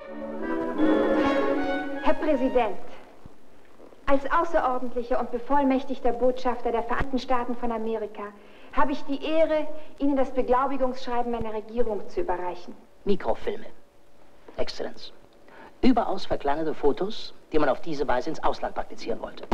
Herr Präsident, als außerordentlicher und bevollmächtigter Botschafter der Vereinigten Staaten von Amerika habe ich die Ehre, Ihnen das Beglaubigungsschreiben meiner Regierung zu überreichen. Mikrofilme. Exzellenz. Überaus verkleinerte Fotos, die man auf diese Weise ins Ausland praktizieren wollte.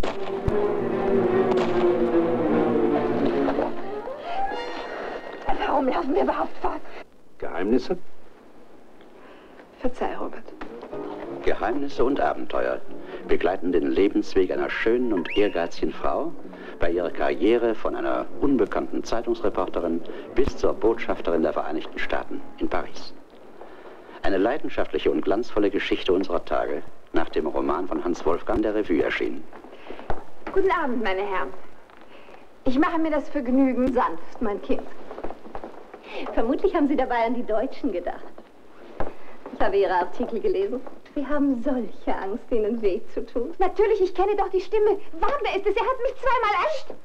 Warum laufen wir überhaupt fort? Geheimnisse? Verzeih, Robert. Geheimnisse und Abenteuer begleiten den Lebensweg einer schönen und ehrgeizigen Frau bei ihrer Karriere von einer unbekannten Zeitungsreporterin bis zur Botschafterin der Vereinigten Staaten in Paris. Eine leidenschaftliche und glanzvolle Geschichte unserer Tage, nach dem Roman von Hans Wolfgang der Revue erschienen. Guten Abend, meine Herren. Ich mache mir das Vergnügen sanft, mein Kind. Vermutlich haben Sie dabei an die Deutschen gedacht. Ich habe Ihre Artikel gelesen. Sie haben solche Angst, ihnen weh zu tun. Natürlich, ich kenne doch die Stimme. Wagner ist es, er hat mich zweimal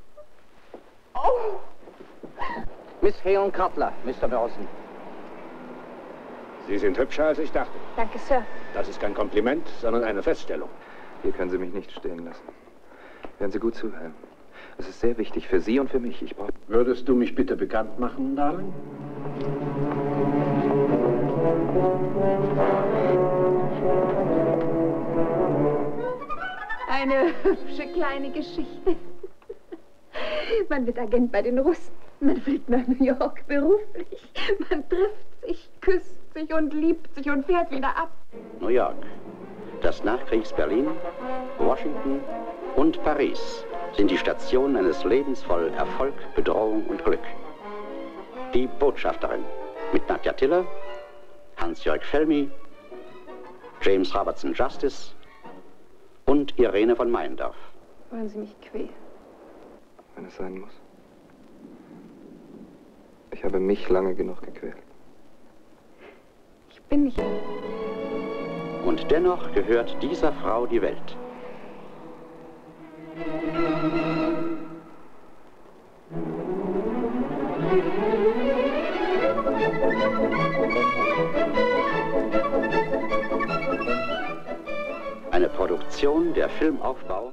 Oh! Miss Helen Cutler, Mr. Dawson. Sie sind hübscher, als ich dachte. Danke, Sir. Das ist kein Kompliment, sondern eine Feststellung. Hier können Sie mich nicht stehen lassen. Hören Sie gut zuhören. Es ist sehr wichtig für Sie und für mich. Ich brauche... Würdest du mich bitte bekannt machen, Darling? Eine hübsche kleine Geschichte. Man wird Agent bei den Russen. Man fliegt nach New York beruflich. Man trifft sich, küsst sich und liebt sich und fährt wieder ab. New York, das Nachkriegs-Berlin, Washington und Paris sind die Stationen eines Lebens voll Erfolg, Bedrohung und Glück. Die Botschafterin mit Nadja Tiller, Hans-Jörg Felmy, James Robertson Justice und Irene von Meyendorff. Wollen Sie mich quälen? Wenn es sein muss. Ich habe mich lange genug gequält. Ich bin nicht... Und dennoch gehört dieser Frau die Welt. Eine Produktion der Filmaufbau